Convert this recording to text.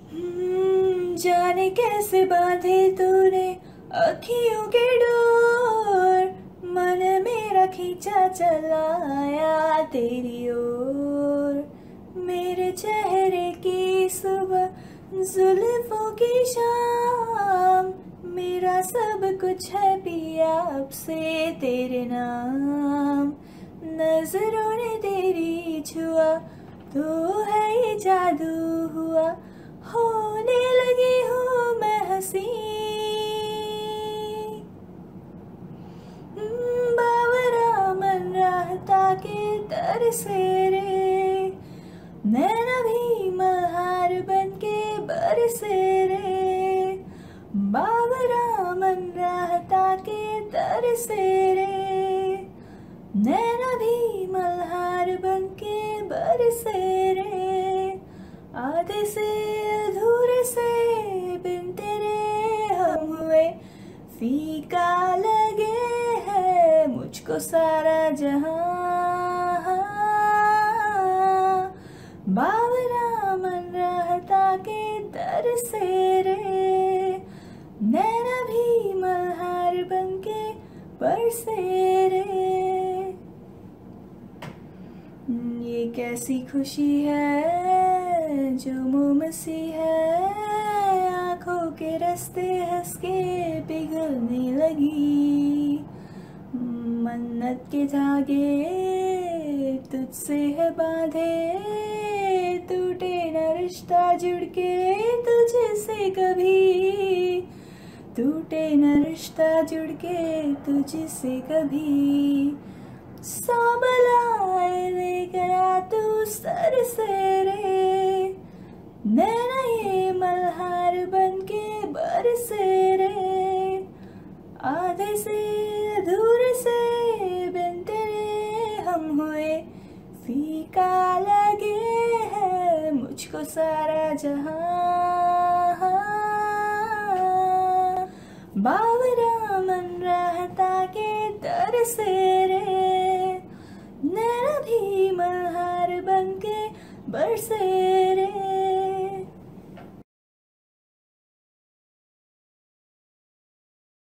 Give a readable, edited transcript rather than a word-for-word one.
जाने कैसे बांधे तूने अखियों के डोर, मन मेरा खींचा चलाया तेरी ओर। मेरे चेहरे की सुबह, जुल्फों की शाम, मेरा सब कुछ है पिया अब से तेरे नाम। नजरों ने तेरी छुआ तो है ये जादू हुआ, होने लगी हूँ मैं हंसी। बावरा मन राहता के तरसे रे, नैना भी मल्हार बन के बरसे रे। बावरा मन राहता के तरसे रे, नैना भी मल्हार बन के बरसे रे। आधे से अधूरे से बिन तेरे हम हुए, फीका लगे है मुझको सारा जहां। बावरा मन रहता के तरसे रे, नैना भी मल्हार बन के बरसे रे। ये कैसी खुशी है जो मोमसी है, आंखों के रास्ते हंस के पिघलने लगी। मन्नत के धागे तुझसे है बांधे, टूटे न रिश्ता जुड़ के तुझसे कभी, टूटे न रिश्ता जुड़ के तुझसे कभी। सौ बलाएं ले गया तू सर से रे, नैना ये मल्हार बन के बरसे रे। आधे से अधूरे से बिन तेरे हम हुए, फीका लगे है मुझको सारा जहां। बावरा मन रहता के तरसे रे, नैना भी मल्हार बन के बरसे